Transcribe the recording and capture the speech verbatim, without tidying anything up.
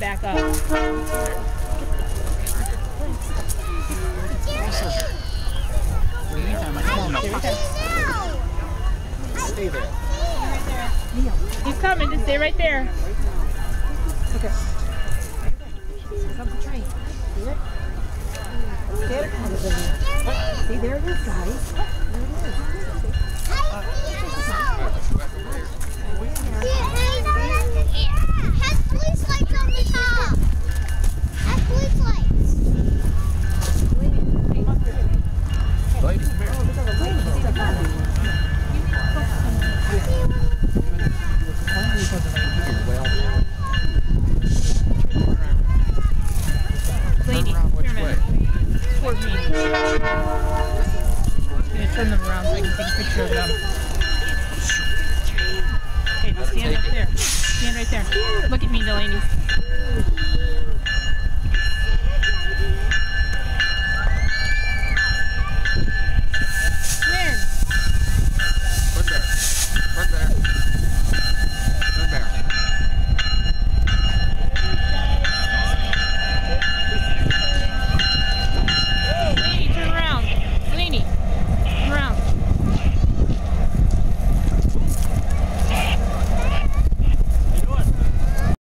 back up. Stay there. He's coming, just stay right there. Okay. Here comes the train. See it? Get it out of there. See, there it is, guys. There it is. It has police lights on the top. It has police lights. Lady, come here. Lady, Which way? toward me. I'm gonna turn them around so I can take a picture of them. Okay, now stand up there. Stand right there. Look at me, Delaney.